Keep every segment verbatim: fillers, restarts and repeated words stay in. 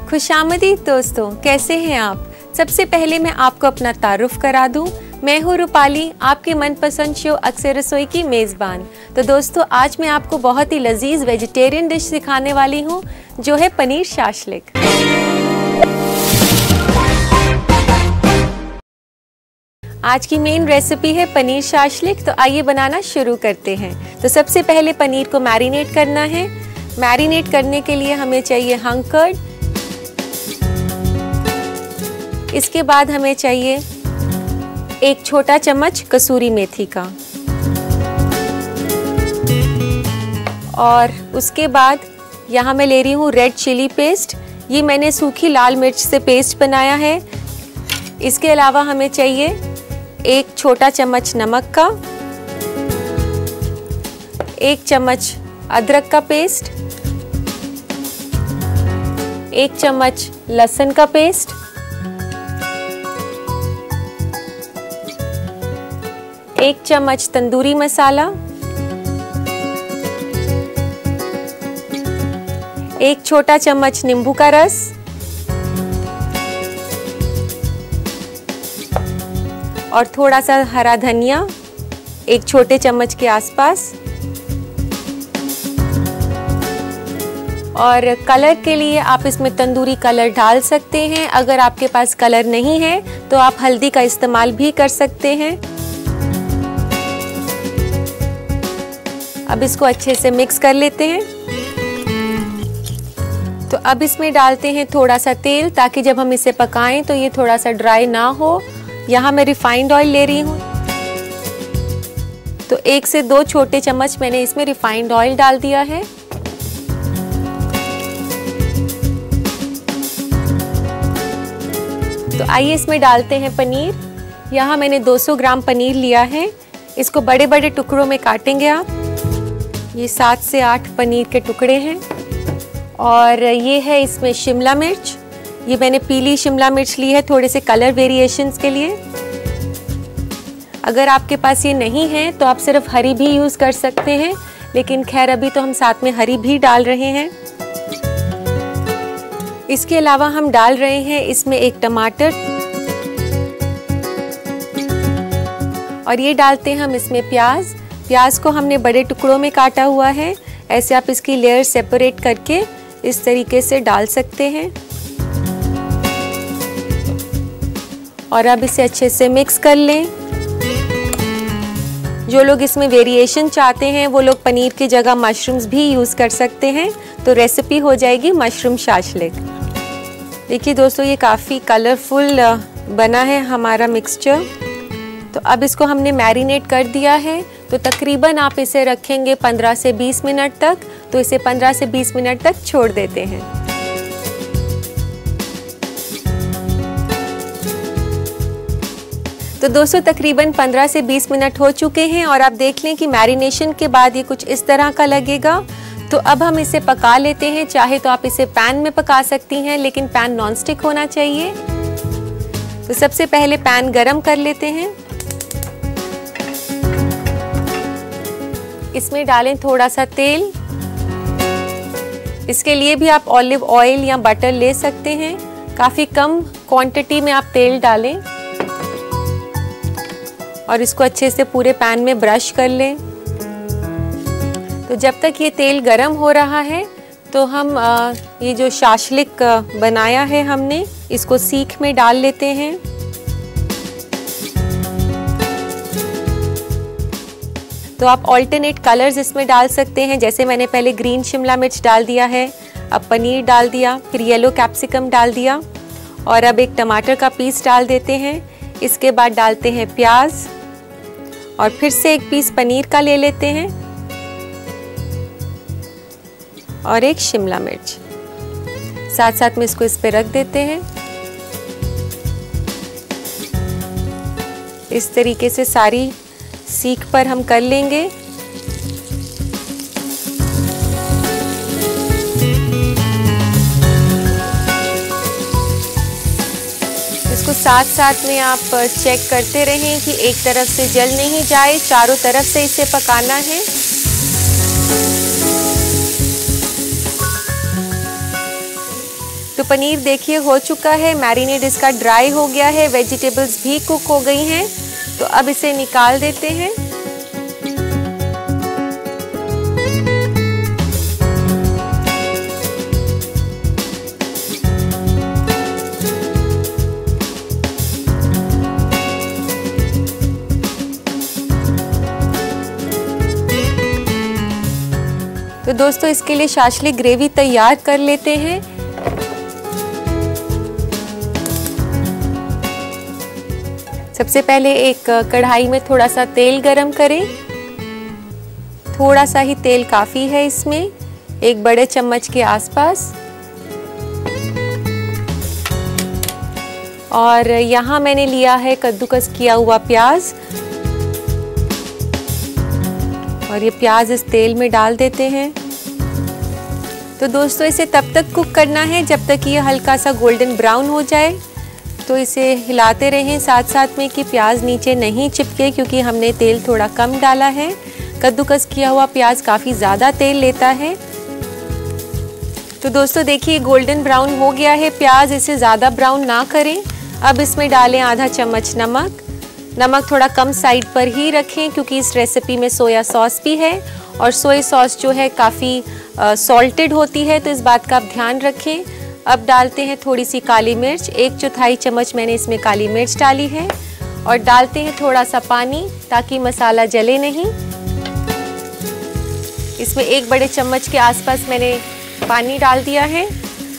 खुशामदीद दोस्तों, कैसे हैं आप। सबसे पहले मैं आपको अपना तारुफ करा दूं। मैं हूँ रूपाली, आपके मनपसंद शो अक्सर रसोई की मेज़बान। तो दोस्तों, आज मैं आपको बहुत ही लजीज वेजिटेरियन डिश सिखाने वाली हूँ, जो है पनीर शाशलिक। आज की मेन रेसिपी है पनीर शाशलिक। तो आइए बनाना शुरू करते हैं। तो सबसे पहले पनीर को मैरिनेट करना है। मैरिनेट करने के लिए हमें चाहिए हंग कर्ड। इसके बाद हमें चाहिए एक छोटा चम्मच कसूरी मेथी का, और उसके बाद यहाँ मैं ले रही हूँ रेड चिली पेस्ट। ये मैंने सूखी लाल मिर्च से पेस्ट बनाया है। इसके अलावा हमें चाहिए एक छोटा चम्मच नमक का, एक चम्मच अदरक का पेस्ट, एक चम्मच लहसुन का पेस्ट, एक चम्मच तंदूरी मसाला, एक छोटा चम्मच नींबू का रस, और थोड़ा सा हरा धनिया, एक छोटे चम्मच के आसपास। और कलर के लिए आप इसमें तंदूरी कलर डाल सकते हैं। अगर आपके पास कलर नहीं है तो आप हल्दी का इस्तेमाल भी कर सकते हैं। अब इसको अच्छे से मिक्स कर लेते हैं। तो अब इसमें डालते हैं थोड़ा सा तेल, ताकि जब हम इसे पकाएं तो ये थोड़ा सा ड्राई ना हो। यहाँ मैं रिफाइंड ऑयल ले रही हूँ। तो एक से दो छोटे चम्मच मैंने इसमें रिफाइंड ऑयल डाल दिया है। तो आइए इसमें डालते हैं पनीर। यहाँ मैंने दो सौ ग्राम पनीर लिया है। इसको बड़े बड़े टुकड़ों में काटेंगे आप। ये सात से आठ पनीर के टुकड़े हैं। और ये है इसमें शिमला मिर्च। ये मैंने पीली शिमला मिर्च ली है, थोड़े से कलर वेरिएशंस के लिए। अगर आपके पास ये नहीं है तो आप सिर्फ हरी भी यूज़ कर सकते हैं, लेकिन खैर अभी तो हम साथ में हरी भी डाल रहे हैं। इसके अलावा हम डाल रहे हैं इसमें एक टमाटर, और ये डालते हैं हम इसमें प्याज। प्याज को हमने बड़े टुकड़ों में काटा हुआ है। ऐसे आप इसकी लेयर सेपरेट करके इस तरीके से डाल सकते हैं। और अब इसे अच्छे से मिक्स कर लें। जो लोग इसमें वेरिएशन चाहते हैं वो लोग पनीर की जगह मशरूम्स भी यूज़ कर सकते हैं। तो रेसिपी हो जाएगी मशरूम शाशलिक। देखिए दोस्तों, ये काफ़ी कलरफुल बना है हमारा मिक्सचर। तो अब इसको हमने मैरिनेट कर दिया है। तो तकरीबन आप इसे रखेंगे पंद्रह से बीस मिनट तक। तो इसे पंद्रह से बीस मिनट तक छोड़ देते हैं। तो दोस्तों, तकरीबन पंद्रह से बीस मिनट हो चुके हैं, और आप देख लें कि मैरिनेशन के बाद ये कुछ इस तरह का लगेगा। तो अब हम इसे पका लेते हैं। चाहे तो आप इसे पैन में पका सकती हैं, लेकिन पैन नॉनस्टिक होना चाहिए। तो सबसे पहले पैन गरम कर लेते हैं। इसमें डालें थोड़ा सा तेल। इसके लिए भी आप ऑलिव ऑयल या बटर ले सकते हैं। काफ़ी कम क्वांटिटी में आप तेल डालें, और इसको अच्छे से पूरे पैन में ब्रश कर लें। तो जब तक ये तेल गरम हो रहा है, तो हम आ, ये जो शाशलिक बनाया है हमने, इसको सीख में डाल लेते हैं। तो आप ऑल्टरनेट कलर्स इसमें डाल सकते हैं। जैसे मैंने पहले ग्रीन शिमला मिर्च डाल दिया है, अब पनीर डाल दिया, फिर येलो कैप्सिकम डाल दिया, और अब एक टमाटर का पीस डाल देते हैं। इसके बाद डालते हैं प्याज, और फिर से एक पीस पनीर का ले लेते हैं, और एक शिमला मिर्च। साथ साथ में इसको इस पे रख देते हैं। इस तरीके से सारी सीख पर हम कर लेंगे। इसको साथ साथ में आप चेक करते रहें कि एक तरफ से जल नहीं जाए, चारों तरफ से इसे पकाना है। तो पनीर देखिए हो चुका है, मैरिनेड इसका ड्राई हो गया है, वेजिटेबल्स भी कुक हो गई हैं। तो अब इसे निकाल देते हैं। तो दोस्तों इसके लिए शाशलिक ग्रेवी तैयार कर लेते हैं। सबसे पहले एक कढ़ाई में थोड़ा सा तेल गरम करें। थोड़ा सा ही तेल काफ़ी है इसमें, एक बड़े चम्मच के आसपास। और यहाँ मैंने लिया है कद्दूकस किया हुआ प्याज, और ये प्याज इस तेल में डाल देते हैं। तो दोस्तों इसे तब तक कुक करना है जब तक ये हल्का सा गोल्डन ब्राउन हो जाए। तो इसे हिलाते रहें साथ साथ में कि प्याज नीचे नहीं चिपके, क्योंकि हमने तेल थोड़ा कम डाला है। कद्दूकस किया हुआ प्याज काफ़ी ज़्यादा तेल लेता है। तो दोस्तों देखिए गोल्डन ब्राउन हो गया है प्याज, इसे ज़्यादा ब्राउन ना करें। अब इसमें डालें आधा चम्मच नमक। नमक थोड़ा कम साइड पर ही रखें, क्योंकि इस रेसिपी में सोया सॉस भी है, और सोया सॉस जो है काफ़ी सॉल्टेड होती है, तो इस बात का आप ध्यान रखें। अब डालते हैं थोड़ी सी काली मिर्च, एक चौथाई चम्मच मैंने इसमें काली मिर्च डाली है। और डालते हैं थोड़ा सा पानी ताकि मसाला जले नहीं। इसमें एक बड़े चम्मच के आसपास मैंने पानी डाल दिया है।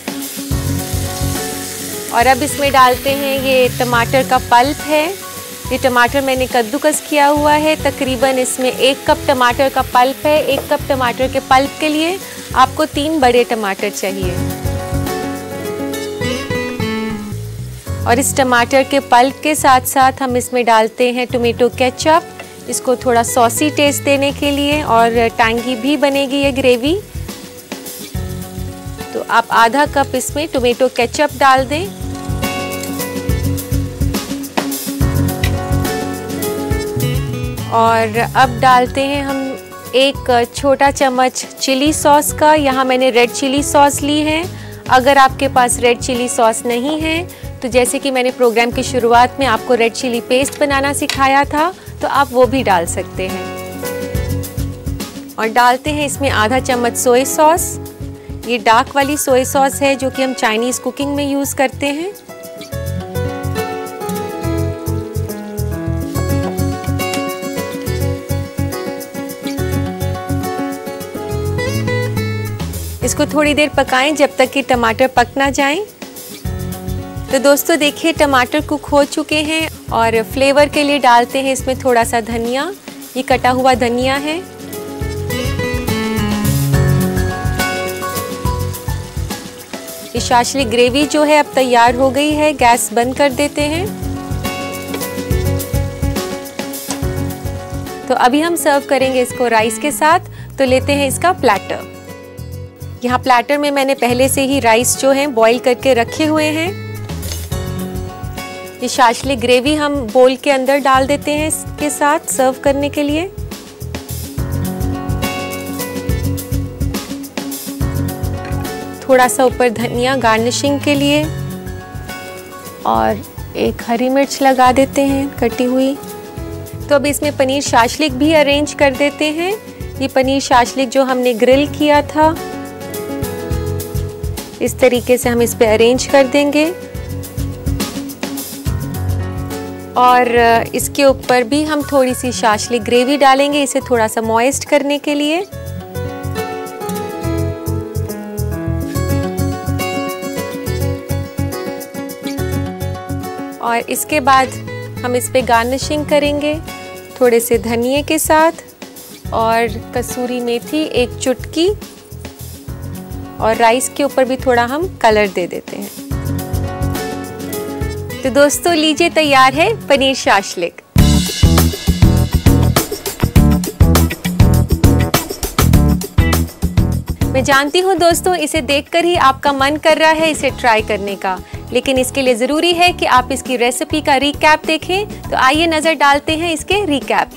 और अब इसमें डालते हैं ये टमाटर का पल्प है। ये टमाटर मैंने कद्दूकस किया हुआ है। तकरीबन इसमें एक कप टमाटर का पल्प है। एक कप टमाटर के पल्प के लिए आपको तीन बड़े टमाटर चाहिए। और इस टमाटर के पल्प के साथ साथ हम इसमें डालते हैं टोमेटो केचप, इसको थोड़ा सॉसी टेस्ट देने के लिए, और टैंगी भी बनेगी ये ग्रेवी। तो आप आधा कप इसमें टोमेटो केचप डाल दें। और अब डालते हैं हम एक छोटा चम्मच चिली सॉस का। यहाँ मैंने रेड चिली सॉस ली है। अगर आपके पास रेड चिली सॉस नहीं है तो जैसे कि मैंने प्रोग्राम की शुरुआत में आपको रेड चिली पेस्ट बनाना सिखाया था, तो आप वो भी डाल सकते हैं। और डालते हैं इसमें आधा चम्मच सोया सॉस। ये डार्क वाली सोया सॉस है जो कि हम चाइनीज़ कुकिंग में यूज़ करते हैं। इसको थोड़ी देर पकाएं जब तक कि टमाटर पक ना जाएं। तो दोस्तों देखिए टमाटर कुक हो चुके हैं, और फ्लेवर के लिए डालते हैं इसमें थोड़ा सा धनिया। ये कटा हुआ धनिया है। ये शाशलिक ग्रेवी जो है अब तैयार हो गई है। गैस बंद कर देते हैं। तो अभी हम सर्व करेंगे इसको राइस के साथ। तो लेते हैं इसका प्लेटर। यहाँ प्लेटर में मैंने पहले से ही राइस जो है बॉईल करके रखे हुए हैं। ये शाशलिक ग्रेवी हम बोल के अंदर डाल देते हैं इसके साथ सर्व करने के लिए। थोड़ा सा ऊपर धनिया गार्निशिंग के लिए, और एक हरी मिर्च लगा देते हैं कटी हुई। तो अब इसमें पनीर शाशलिक भी अरेंज कर देते हैं। ये पनीर शाशलिक जो हमने ग्रिल किया था, इस तरीके से हम इस पे अरेंज कर देंगे। और इसके ऊपर भी हम थोड़ी सी शाशलिक ग्रेवी डालेंगे, इसे थोड़ा सा मॉइस्ट करने के लिए। और इसके बाद हम इस पे गार्निशिंग करेंगे थोड़े से धनिए के साथ, और कसूरी मेथी एक चुटकी, और राइस के ऊपर भी थोड़ा हम कलर दे देते हैं। तो दोस्तों लीजिए तैयार है पनीर शाशलिक। मैं जानती हूँ दोस्तों इसे देखकर ही आपका मन कर रहा है इसे ट्राई करने का, लेकिन इसके लिए ज़रूरी है कि आप इसकी रेसिपी का रिकैप देखें। तो आइए नज़र डालते हैं इसके रिकैप पर।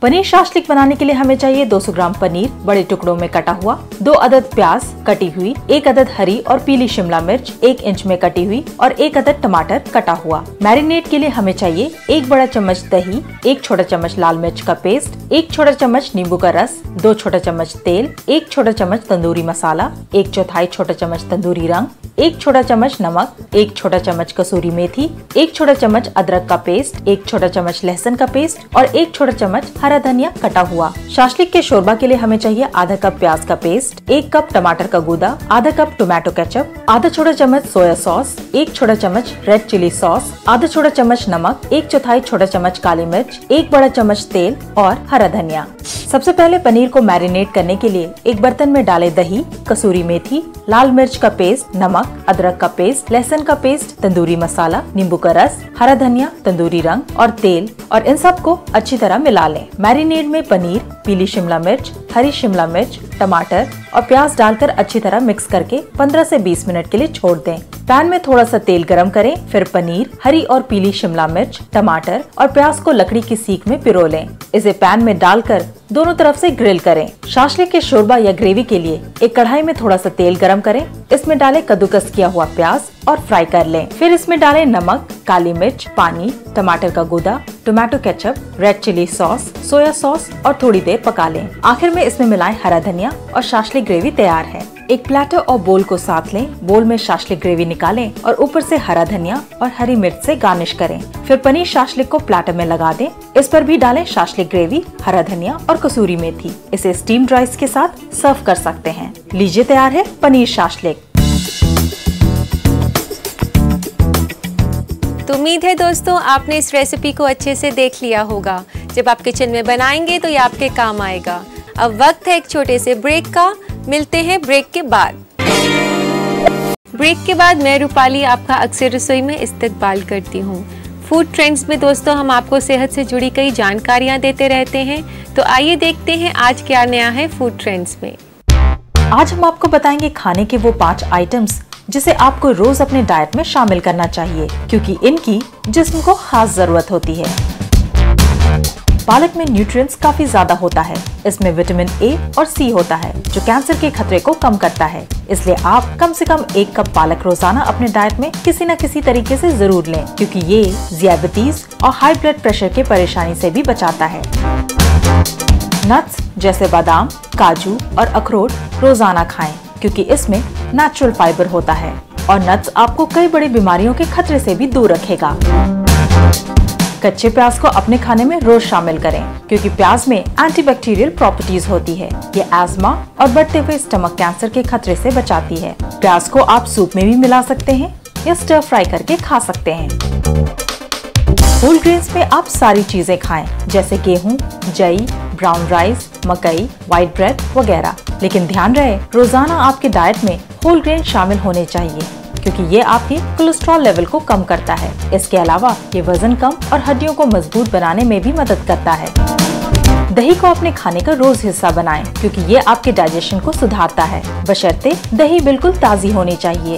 पनीर शाशलिक बनाने के लिए हमें चाहिए दो सौ ग्राम पनीर बड़े टुकड़ों में कटा हुआ, दो अदद प्याज कटी हुई, एक अदद हरी और पीली शिमला मिर्च एक इंच में कटी हुई और एक अदद टमाटर कटा हुआ। मैरिनेट के लिए हमें चाहिए एक बड़ा चम्मच दही, एक छोटा चम्मच लाल मिर्च का पेस्ट, एक छोटा चम्मच नींबू का रस, दो छोटा चम्मच तेल, एक छोटा चम्मच तंदूरी मसाला, एक चौथाई छोटा चम्मच तंदूरी रंग, एक छोटा चम्मच नमक, एक छोटा चम्मच कसूरी मेथी, एक छोटा चम्मच अदरक का पेस्ट, एक छोटा चम्मच लहसुन का पेस्ट और एक छोटा चम्मच हरा धनिया कटा हुआ। शाशलिक के शोरबा के लिए हमें चाहिए आधा कप प्याज का पेस्ट, एक कप टमाटर का गूदा, आधा कप टोमेटो केचप, आधा छोटा चम्मच सोया सॉस, एक छोटा चम्मच रेड चिली सॉस, आधा छोटा चम्मच नमक, एक चौथाई छोटा चम्मच काली मिर्च, एक बड़ा चम्मच तेल और हरा धनिया। सबसे पहले पनीर को मैरिनेट करने के लिए एक बर्तन में डालें दही, कसूरी मेथी, लाल मिर्च का पेस्ट, नमक, अदरक का पेस्ट, लहसुन का पेस्ट, तंदूरी मसाला, नींबू का रस, हरा धनिया, तंदूरी रंग और तेल और इन सबको अच्छी तरह मिला लें। मैरिनेट में पनीर, पीली शिमला मिर्च, हरी शिमला मिर्च, टमाटर और प्याज डालकर अच्छी तरह मिक्स करके पंद्रह से बीस मिनट के लिए छोड़ दें। पैन में थोड़ा सा तेल गरम करें, फिर पनीर, हरी और पीली शिमला मिर्च, टमाटर और प्याज को लकड़ी की सीख में पिरो लें। इसे पैन में डालकर दोनों तरफ से ग्रिल करें। शाशलिक के शोरबा या ग्रेवी के लिए एक कढ़ाई में थोड़ा सा तेल गरम करें, इसमें डालें कद्दूकस किया हुआ प्याज और फ्राई कर लें। फिर इसमें डालें नमक, काली मिर्च, पानी, टमाटर का गूदा, tomato ketchup, red chilli sauce, soya sauce और थोड़ी देर पका लें। आखिर में इसमें मिलाएं हरा धनिया और शाशलिक ग्रेवी तैयार है। एक प्लेटर और बोल को साथ लें, बोल में शाशलिक ग्रेवी निकालें और ऊपर से हरा धनिया और हरी मिर्च से गार्निश करें। फिर पनीर शाशलिक को प्लेटर में लगा दें, इस पर भी डालें शाशलिक ग्रेवी, हरा धनिया और कसूरी मेथी। इसे स्टीम्ड राइस के साथ सर्व कर सकते हैं। लीजिए तैयार है पनीर शाशलिक। तो उम्मीद है दोस्तों आपने इस रेसिपी को अच्छे से देख लिया होगा। जब आप किचन में बनाएंगे तो ये आपके काम आएगा। अब वक्त है एक छोटे से ब्रेक का, मिलते हैं ब्रेक के बाद। ब्रेक के बाद मैं रूपाली आपका अक्सर रसोई में इस्तकबाल करती हूँ। फूड ट्रेंड्स में दोस्तों हम आपको सेहत से जुड़ी कई जानकारियाँ देते रहते हैं, तो आइए देखते हैं आज क्या नया है फूड ट्रेंड्स में। आज हम आपको बताएंगे खाने के वो पाँच आइटम्स जिसे आपको रोज अपने डाइट में शामिल करना चाहिए, क्योंकि इनकी जिस्म को खास जरूरत होती है। पालक में न्यूट्रिएंट्स काफी ज्यादा होता है। इसमें विटामिन ए और सी होता है जो कैंसर के खतरे को कम करता है। इसलिए आप कम से कम एक कप पालक रोजाना अपने डाइट में किसी न किसी तरीके से जरूर लें, क्योंकि ये डायबिटीज और हाई ब्लड प्रेशर के परेशानी से भी बचाता है। नट्स जैसे बादाम, काजू और अखरोट रोजाना खाएं, क्योंकि इसमें नेचुरल फाइबर होता है और नट्स आपको कई बड़ी बीमारियों के खतरे से भी दूर रखेगा। कच्चे प्याज को अपने खाने में रोज शामिल करें, क्योंकि प्याज में एंटीबैक्टीरियल प्रॉपर्टीज होती है। ये एस्मा और बढ़ते हुए स्टमक कैंसर के खतरे से बचाती है। प्याज को आप सूप में भी मिला सकते हैं या स्टर फ्राई करके खा सकते हैं। होल ग्रेन्स में आप सारी चीजें खाएं, जैसे गेहूं, जई, ब्राउन राइस, मकई, व्हाइट ब्रेड वगैरह। लेकिन ध्यान रहे, रोजाना आपके डाइट में होल ग्रेन शामिल होने चाहिए, क्योंकि ये आपके कोलेस्ट्रॉल लेवल को कम करता है। इसके अलावा ये वजन कम और हड्डियों को मजबूत बनाने में भी मदद करता है। दही को अपने खाने का रोज हिस्सा बनाएं, क्योंकि ये आपके डाइजेशन को सुधारता है, बशर्ते दही बिल्कुल ताज़ी होनी चाहिए।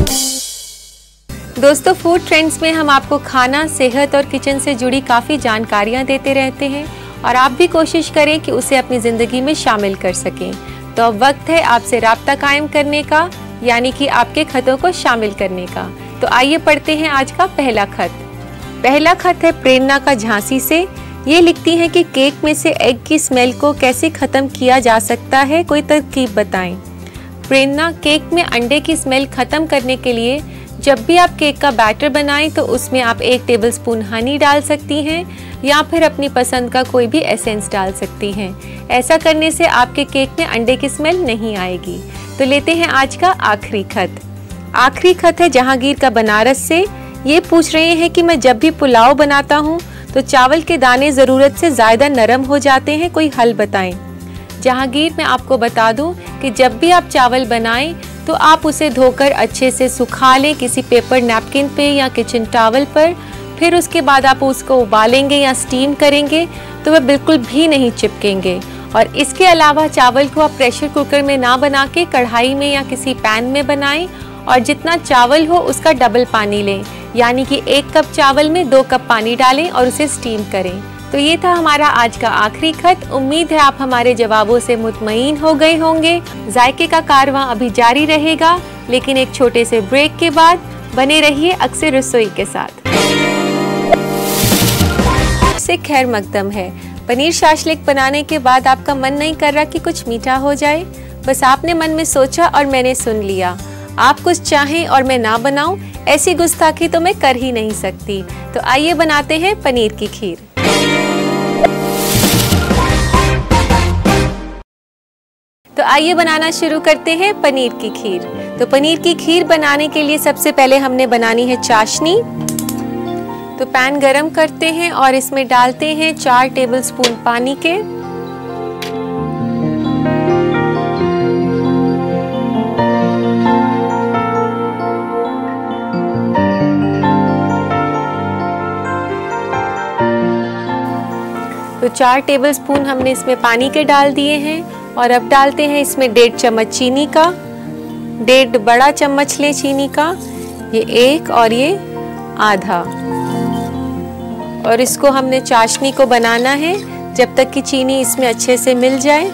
दोस्तों फूड ट्रेंड्स में हम आपको खाना, सेहत और किचन से जुड़ी काफ़ी जानकारियाँ देते रहते हैं और आप भी कोशिश करें कि उसे अपनी ज़िंदगी में शामिल कर सकें। तो अब वक्त है आपसे राब्ता कायम करने का, यानी कि आपके खतों को शामिल करने का। तो आइए पढ़ते हैं आज का पहला खत। पहला खत है प्रेरणा का झांसी से। ये लिखती हैं कि केक में से एग की स्मेल को कैसे ख़त्म किया जा सकता है, कोई तरकीब बताएं। प्रेरणा, केक में अंडे की स्मेल ख़त्म करने के लिए जब भी आप केक का बैटर बनाएं तो उसमें आप एक टेबलस्पून हनी डाल सकती हैं या फिर अपनी पसंद का कोई भी एसेंस डाल सकती हैं। ऐसा करने से आपके केक में अंडे की स्मेल नहीं आएगी। तो लेते हैं आज का आखिरी खत। आखिरी खत है जहांगीर का बनारस से। ये पूछ रहे हैं कि मैं जब भी पुलाव बनाता हूँ तो चावल के दाने ज़रूरत से ज़्यादा नरम हो जाते हैं, कोई हल बताएं। जहांगीर, मैं आपको बता दूं कि जब भी आप चावल बनाएं तो आप उसे धोकर अच्छे से सुखा लें किसी पेपर नैपकिन पे या किचन टॉवल पर। फिर उसके बाद आप उसको उबालेंगे या स्टीम करेंगे तो वह बिल्कुल भी नहीं चिपकेंगे। और इसके अलावा चावल को आप प्रेशर कुकर में ना बना के कढ़ाई में या किसी पैन में बनाएं और जितना चावल हो उसका डबल पानी लें, यानी कि एक कप चावल में दो कप पानी डालें और उसे स्टीम करें। तो ये था हमारा आज का आखिरी खत। उम्मीद है आप हमारे जवाबों से मुतमईन हो गए होंगे। जायके का कारवां अभी जारी रहेगा, लेकिन एक छोटे से ब्रेक के बाद बने रहिए अक्सर रसोई के साथ। से खैर मकदम है। पनीर शाशलिक बनाने के बाद आपका मन नहीं कर रहा कि कुछ मीठा हो जाए? बस आपने मन में सोचा और मैंने सुन लिया। आप कुछ चाहें और मैं ना बनाऊं, ऐसी गुस्ताखी तो मैं कर ही नहीं सकती। तो आइए बनाते हैं पनीर की खीर। तो आइए बनाना शुरू करते हैं पनीर की खीर। तो पनीर की खीर बनाने के लिए सबसे पहले हमने बनानी है चाशनी। तो पैन गरम करते हैं और इसमें डालते हैं चार टेबलस्पून पानी के। तो चार टेबलस्पून हमने इसमें पानी के डाल दिए हैं और अब डालते हैं इसमें डेढ़ चम्मच चीनी का। डेढ़ बड़ा चम्मच ले चीनी का, ये एक और ये आधा। और इसको हमने चाशनी को बनाना है जब तक कि चीनी इसमें अच्छे से मिल जाए।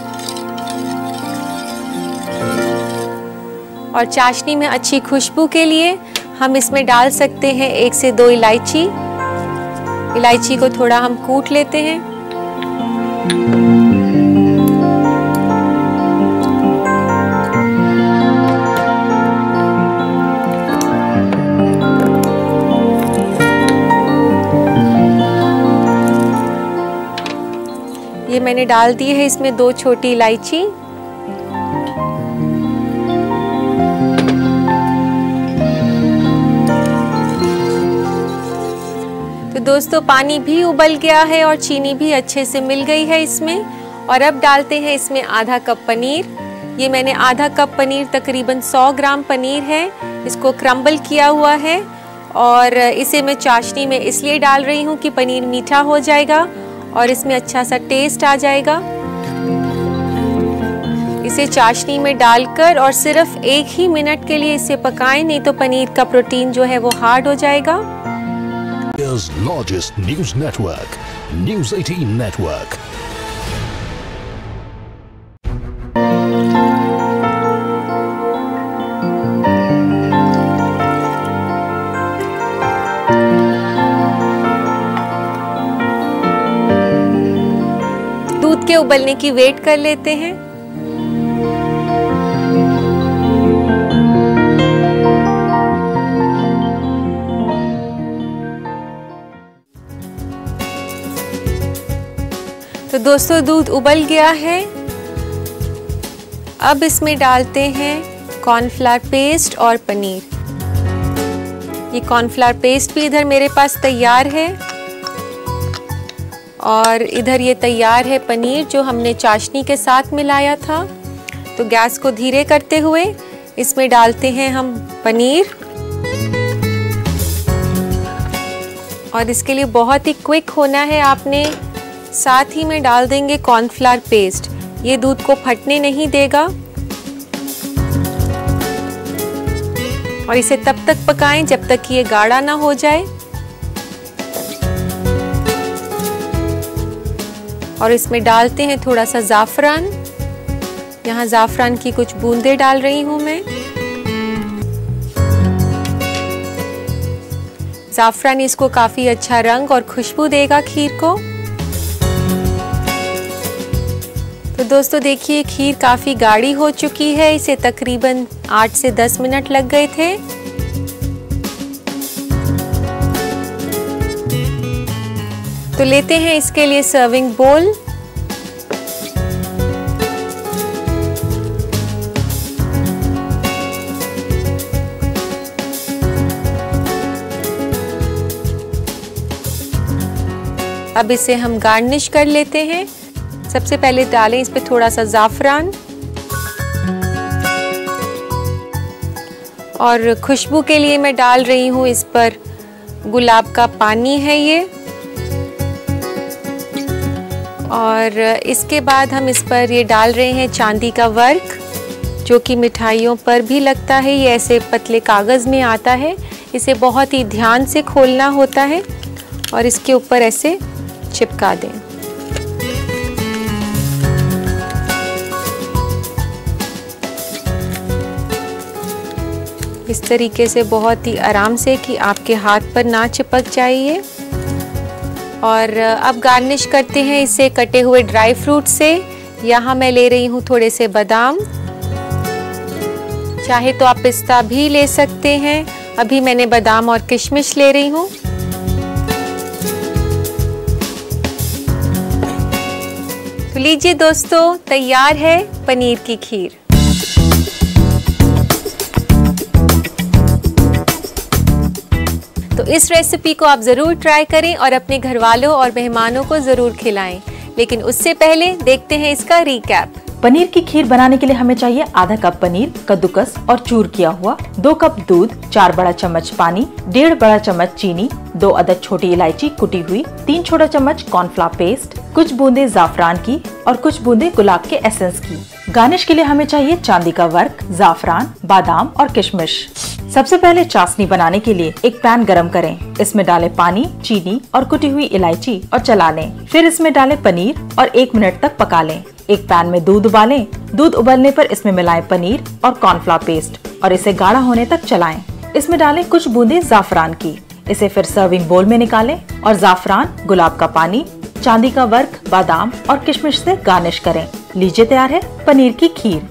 और चाशनी में अच्छी खुशबू के लिए हम इसमें डाल सकते हैं एक से दो इलायची। इलायची को थोड़ा हम कूट लेते हैं। ये मैंने डाल दी है इसमें दो छोटी इलायची। तो दोस्तों पानी भी उबल गया है और चीनी भी अच्छे से मिल गई है इसमें। और अब डालते हैं इसमें आधा कप पनीर। ये मैंने आधा कप पनीर, तकरीबन सौ ग्राम पनीर है, इसको क्रम्बल किया हुआ है। और इसे मैं चाशनी में इसलिए डाल रही हूँ कि पनीर मीठा हो जाएगा और इसमें अच्छा सा टेस्ट आ जाएगा। इसे चाशनी में डालकर और सिर्फ एक ही मिनट के लिए इसे पकाएं, नहीं तो पनीर का प्रोटीन जो है वो हार्ड हो जाएगा। India's largest news network, News eighteen Network. दूध के उबलने की वेट कर लेते हैं। तो दोस्तों दूध उबल गया है। अब इसमें डालते हैं कॉर्नफ्लावर पेस्ट और पनीर। ये कॉर्नफ्लावर पेस्ट भी इधर मेरे पास तैयार है और इधर ये तैयार है पनीर जो हमने चाशनी के साथ मिलाया था। तो गैस को धीरे करते हुए इसमें डालते हैं हम पनीर। और इसके लिए बहुत ही क्विक होना है आपने। साथ ही में डाल देंगे कॉर्नफ्लावर पेस्ट। ये दूध को फटने नहीं देगा। और इसे तब तक पकाएं जब तक कि ये गाढ़ा ना हो जाए। और इसमें डालते हैं थोड़ा सा ज़ाफ़रान। यहाँ ज़ाफ़रान की कुछ बूंदें डाल रही हूँ मैं। ज़ाफ़रान इसको काफ़ी अच्छा रंग और खुशबू देगा खीर को। तो दोस्तों देखिए खीर काफ़ी गाढ़ी हो चुकी है। इसे तकरीबन आठ से दस मिनट लग गए थे। तो लेते हैं इसके लिए सर्विंग बोल। अब इसे हम गार्निश कर लेते हैं। सबसे पहले डालें इस पे थोड़ा सा ज़ाफ़रान और खुशबू के लिए मैं डाल रही हूँ इस पर गुलाब का पानी है ये। और इसके बाद हम इस पर ये डाल रहे हैं चांदी का वर्क जो कि मिठाइयों पर भी लगता है। ये ऐसे पतले कागज़ में आता है। इसे बहुत ही ध्यान से खोलना होता है और इसके ऊपर ऐसे चिपका दें। इस तरीके से बहुत ही आराम से कि आपके हाथ पर ना चिपक जाए। और अब गार्निश करते हैं इसे कटे हुए ड्राई फ्रूट से। यहाँ मैं ले रही हूँ थोड़े से बादाम, चाहे तो आप पिस्ता भी ले सकते हैं। अभी मैंने बादाम और किशमिश ले रही हूँ। तो लीजिए दोस्तों, तैयार है पनीर की खीर। तो इस रेसिपी को आप ज़रूर ट्राई करें और अपने घर वालों और मेहमानों को ज़रूर खिलाएं। लेकिन उससे पहले देखते हैं इसका रिकैप। पनीर की खीर बनाने के लिए हमें चाहिए आधा कप पनीर कद्दूकस और चूर किया हुआ, दो कप दूध, चार बड़ा चम्मच पानी, डेढ़ बड़ा चम्मच चीनी, दो अदद छोटी इलायची कुटी हुई, तीन छोटा चम्मच कॉर्नफ्लावर पेस्ट, कुछ बूंदे जाफरान की और कुछ बूंदे गुलाब के एसेंस की। गार्निश के लिए हमें चाहिए चांदी का वर्क, जाफरान, बादाम और किशमिश। सबसे पहले चाशनी बनाने के लिए एक पैन गरम करें। इसमें डालें पानी, चीनी और कुटी हुई इलायची और चला लें। फिर इसमें डालें पनीर और एक मिनट तक पका लें। एक पैन में दूध उबालें। दूध उबलने पर इसमें मिलाएं पनीर और कॉर्नफ्लावर पेस्ट और इसे गाढ़ा होने तक चलाएं। इसमें डालें कुछ बूंदे जाफरान की। इसे फिर सर्विंग बोल में निकालें और जाफरान, गुलाब का पानी, चांदी का वर्क, बादाम और किशमिश से गार्निश करें। लीजिए तैयार है पनीर की खीर।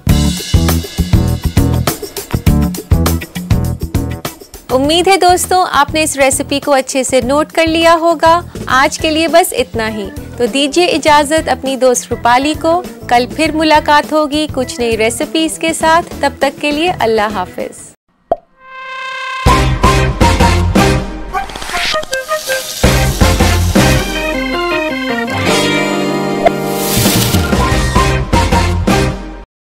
उम्मीद है दोस्तों आपने इस रेसिपी को अच्छे से नोट कर लिया होगा। आज के लिए बस इतना ही। तो दीजिए इजाजत अपनी दोस्त रूपाली को। कल फिर मुलाकात होगी कुछ नई रेसिपीज के साथ। तब तक के लिए अल्लाह हाफिज।